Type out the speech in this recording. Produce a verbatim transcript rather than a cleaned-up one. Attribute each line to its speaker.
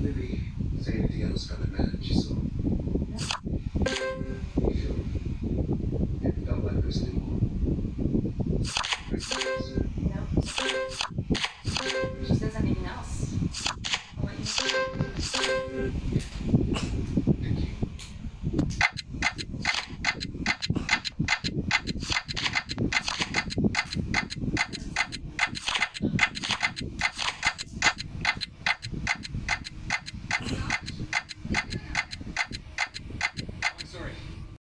Speaker 1: maybe say anything else about the man she saw. You feel it felt like this anymore.